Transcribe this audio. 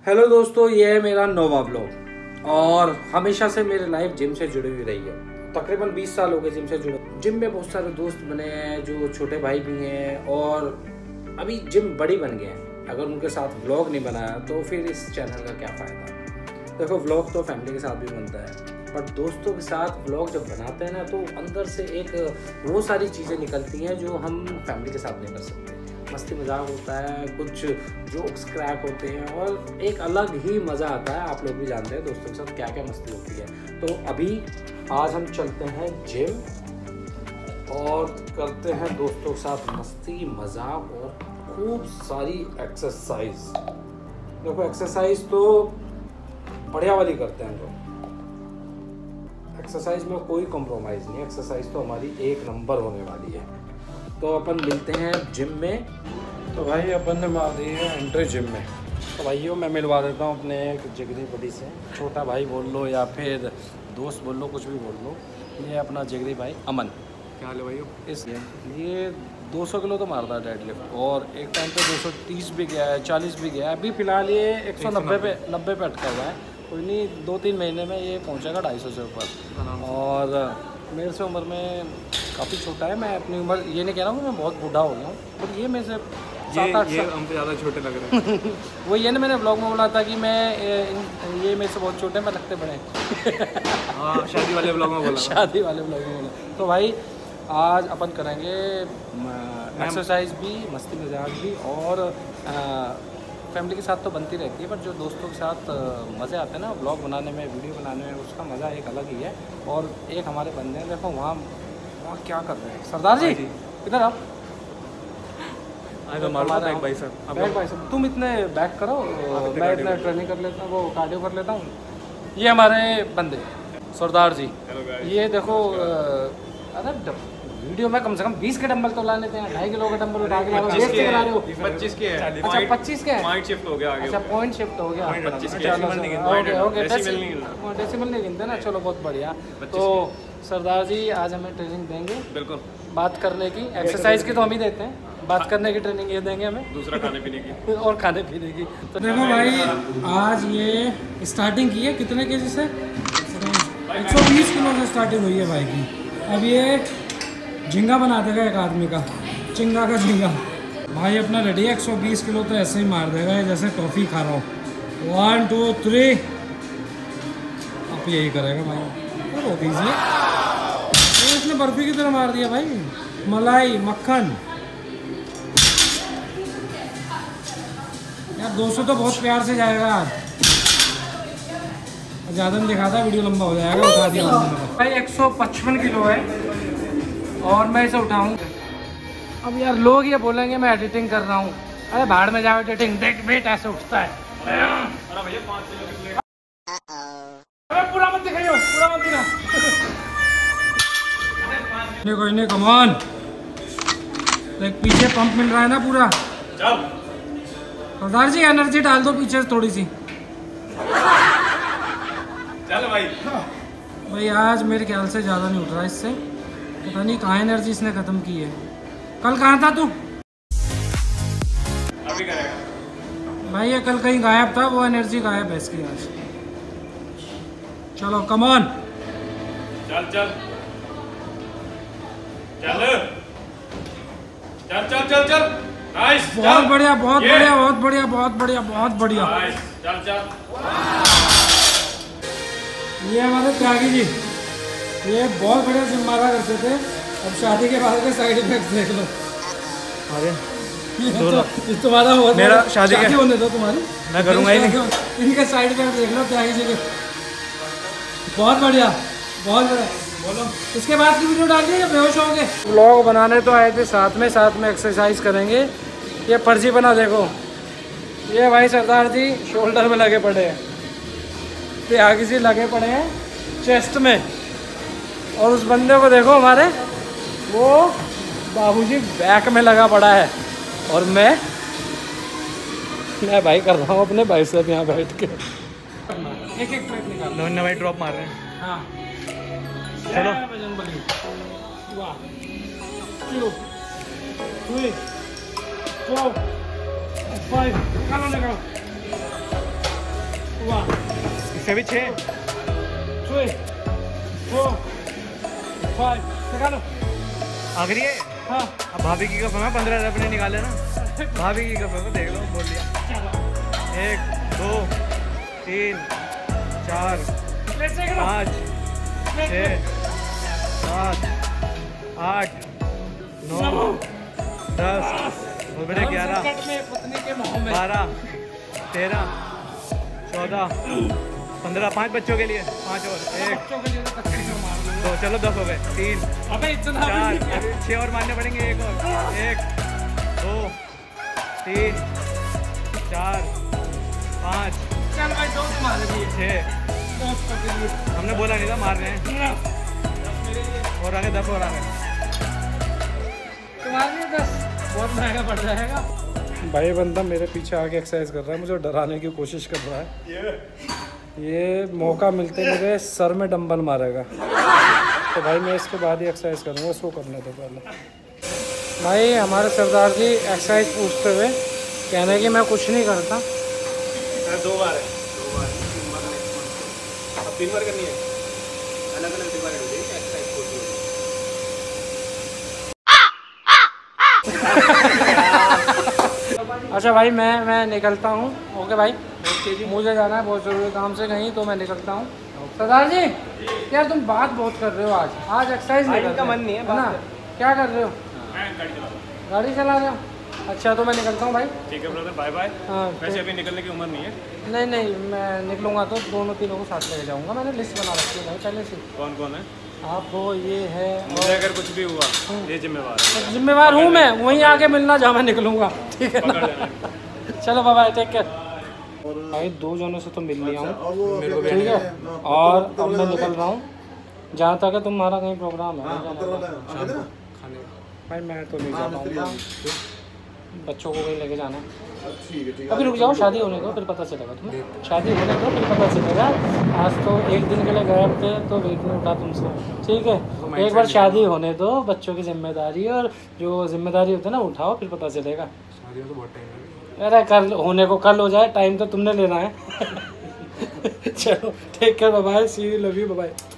Hello दोस्तों, ये है मेरा नोवा ब्लॉग और हमेशा से मेरी लाइफ जिम से जुड़ी हुई रही है। तकरीबन 20 साल हो गए जिम से जुड़े। जिम में बहुत सारे दोस्त बने हैं जो छोटे भाई भी हैं और अभी जिम बड़ी बन गए हैं। अगर उनके साथ व्लॉग नहीं बनाया तो फिर इस चैनल का क्या फ़ायदा। देखो, व्लॉग तो फैमिली के साथ भी बनता है, पर दोस्तों के साथ व्लॉग जब बनाते हैं ना तो अंदर से एक वो सारी चीज़ें निकलती हैं जो हम फैमिली के साथ नहीं कर सकते। मस्ती मजाक होता है, कुछ जोक्स क्रैक होते हैं और एक अलग ही मज़ा आता है। आप लोग भी जानते हैं दोस्तों के साथ क्या क्या मस्ती होती है। तो अभी आज हम चलते हैं जिम और करते हैं दोस्तों के साथ मस्ती मजाक और खूब सारी एक्सरसाइज। देखो, एक्सरसाइज तो बढ़िया वाली करते हैं लोग। एक्सरसाइज में कोई कॉम्प्रोमाइज़ नहीं, एक्सरसाइज तो हमारी एक नंबर होने वाली है। तो अपन मिलते हैं जिम में। तो भाई अपन ने मार दी है एंट्री जिम में। तो भाइयों, मैं मिलवा देता हूँ अपने एक जिगरी बड़ी से। छोटा भाई बोल लो या फिर दोस्त बोल लो, कुछ भी बोल लो। ये अपना जिगरी भाई अमन। क्या हाल है भाइयों? ये 200 किलो तो मारता है डेडलिफ्ट और एक टाइम पे 230 भी गया है, 40 भी गया है। अभी फ़िलहाल ये 190 पे अटका हुआ है। कोई नहीं, 2-3 महीने में ये पहुँचेगा 250 से ऊपर। और मेरे से उम्र में काफ़ी छोटा है। मैं अपनी उम्र ये नहीं कह रहा हूँ कि मैं बहुत बूढ़ा हो गया हूँ, पर ये मेरे से 7-8 साल हमसे ज़्यादा छोटे लग रहे हैं। वो ये ना, मैंने ब्लॉग में बोला था कि ये मेरे से बहुत छोटे हैं, मैं लगते बड़े हैं। हाँ, शादी वाले ब्लॉग में बोला। शादी वाले ब्लॉग में बोला। तो भाई आज अपन करेंगे एक्सरसाइज भी, मस्ती मजाक भी और फैमिली के साथ तो बनती रहती है, पर जो दोस्तों के साथ मज़े आते हैं ना ब्लॉग बनाने में, वीडियो बनाने में, उसका मज़ा एक अलग ही है। और एक हमारे बंदे हैं, देखो वहाँ क्या कर रहे हैं। सरदार जी इधर आप। बैक भाई साहब, तुम इतने बैक करो, मैं इतना ट्रेनिंग कर लेता हूँ, वो कार्डियो कर लेता हूँ। ये हमारे बंदे सरदार जी। ये देखो, अरे वीडियो में कम से कम 20 के डंबल तो ला लेते हैं। 2.5 किलो का डंबल उठा के ला रहे हो। 25 के है। अच्छा, 25 के है। पॉइंट शिफ्ट हो गया आगे। अच्छा, पॉइंट शिफ्ट हो गया। 25 के ओके, डेसिमल डेसिमल नहीं गिनते ना। चलो, बहुत बढ़िया। तो सरदार जी आज हमें ट्रेनिंग देंगे, बिल्कुल, बात करने की। एक्सरसाइज की तो हम ही देते हैं, बात करने की ट्रेनिंग ये देंगे हमें, दूसरा खाने पीने की और खाने पीने की। तो देखो भाई, आज ये स्टार्टिंग की है कितने केजी से? 120 किलो से स्टार्टिंग हुई है भाई की। अब ये झिंगा बना देगा एक आदमी का, चिंगा का झिंगा। भाई अपना रेडी है। 120 किलो तो ऐसे ही मार देगा जैसे टॉफ़ी खा रहा हो। 1 2 3, अब यही करेगा भाई। बहुत ईजी है। तो इसने बर्फी की तरह मार दिया भाई, मलाई मक्खन। यार 200 तो बहुत प्यार से जाएगा। ज़्यादा नहीं दिखाता, वीडियो लंबा हो जाएगा। उठा दिया भाई। 155 किलो है और मैं इसे उठाऊँ। अब यार लोग ये बोलेंगे मैं एडिटिंग कर रहा हूँ। अरे भाड़ में जाओ एडिटिंग, देख वेट ऐसे उठता है। अरे भैया 5 किलो पूरा मत दिखाइयो, पूरा मत दिखा। नहीं कोई नहीं, कम ऑन। देख पीछे पंप मिल रहा है ना पूरा। सरदार जी एनर्जी डाल दो पीछे थोड़ी सी। चल भाई। भाई आज मेरे ख्याल से ज़्यादा नहीं उठ रहा इससे। पता नहीं कहाँ एनर्जी इसने ख़त्म की है। कल कहाँ था तू? अभी करेगा भाई ये कल कहीं गायब था, वो एनर्जी गायब है इसकी आज। चलो कम ऑन। चल चल चल चल चल चल चल। नाइस, बहुत बढ़िया, बहुत बढ़िया, बहुत बढ़िया, बहुत बढ़िया, बहुत बढ़िया। नाइस, चल चल। ये हमारे त्यागी जी, ये बहुत बढ़िया जिम मारा करते थे। अब शादी के बाद के साइड इफेक्ट्स देख लो। अरे तुम्हारा मेरा शादी होने दो, तुम्हारी मैं करूँगा ही नहीं। इनके साइड इफेक्ट देख लो त्यागी जी के। बहुत बढ़िया, बहुत बढ़िया। बोलो, इसके बाद की वीडियो डाल दी या बेहोश हो गए? व्लॉग बनाने तो आए थे, साथ में एक्सरसाइज करेंगे। ये पर्ची बना देखो, ये भाई सरदार जी शोल्डर में लगे पड़े हैं, त्यागी जी लगे पड़े हैं चेस्ट में, और उस बंदे को देखो हमारे, वो बाबूजी बैक में लगा पड़ा है। और मैं भाई कर रहा हूँ अपने भाई साहब यहाँ बैठ के। एक एक प्लेट निकाल। नवीन भाई ड्रॉप मार रहे हैं। हाँ चलो। 1 2 3 4 5 निकालो निकालो। इससे भी 6 3 4 5 निकालो। आखिरी है। हाँ अब भाभी की कसम है 15 अपने निकाले ना, भाभी की कसम है, देख लो बोल दिया। 1 2 3 4 5 6 7 8 9 10 11 12 13 14 15 5 बच्चों के लिए 5 और 1 2 चलो 10 हो गए। 3 4 6 और मारने पड़ेंगे। 1 और 1 2 3 4 5 6 हमने बोला नहीं था मार रहे हैं। और आगे 10 और आगे तुम्हारे लिए 10 बहुत महंगा पड़ जाएगा। भाई बंदा मेरे पीछे आके एक्सरसाइज कर रहा है, मुझे डराने की कोशिश कर रहा है। ये मौका मिलते मेरे सर में डंबल मारेगा, तो भाई मैं इसके बाद ही एक्सरसाइज करूँगा, इसको करने दो पहले। भाई हमारे सरदार जी एक्सरसाइज पूछते हुए कह रहे कि मैं कुछ नहीं करता। 2 बार है, 2 बार 3 बार करनी है, अलग अलग डिवाइड हो जाएगी एक्सरसाइज अच्छा भाई मैं निकलता हूँ। ओके भाई, मुझे जाना है बहुत ज़रूरी काम से कहीं, तो मैं निकलता हूँ। सरदार जी यार तुम बात बहुत कर रहे हो, आज एक्सरसाइज नहीं करते, मन नहीं है ना? क्या कर रहे हो? गाड़ी चला रहे हो? अच्छा तो मैं निकलता हूँ भाई। ठीक है ब्रदर, बाय बाय। हाँ वैसे अभी निकलने की उम्र नहीं है। नहीं मैं निकलूँगा तो दोनों तीनों को साथ लेके जाऊँगा, मैंने लिस्ट बना रखी है भाई पहले से। कौन कौन है? आप हो, ये है, मुझे अगर कुछ भी हुआ ये जिम्मेवार है। जिम्मेवार हूँ मैं, वहीं आके मिलना जहाँ मैं निकलूँगा, ठीक है ना? चलो बाय, टेक केयर। भाई 2 जनों से तो मिल लिया हूँ, ठीक है, और अब मैं निकल रहा हूँ। जहाँ तक है तुम्हारा कहीं प्रोग्राम है भाई, मैं तो नहीं जा पाऊँगा, बच्चों को कहीं लेके जाना है। अभी रुक जाओ, शादी होने दो फिर पता चलेगा तुम्हें, शादी होने दो फिर पता चलेगा। आज तो एक दिन के लिए गायब थे तो वेट नहीं उठा तुमसे, ठीक है? एक बार शादी होने दो, बच्चों की जिम्मेदारी और जो जिम्मेदारी होती है ना उठाओ, फिर पता चलेगा। शादी तो बहुत टाइम है। अरे कल होने को कल हो जाए, टाइम तो तुमने लेना है। चलो take care, bye bye, see you, love you, bye bye.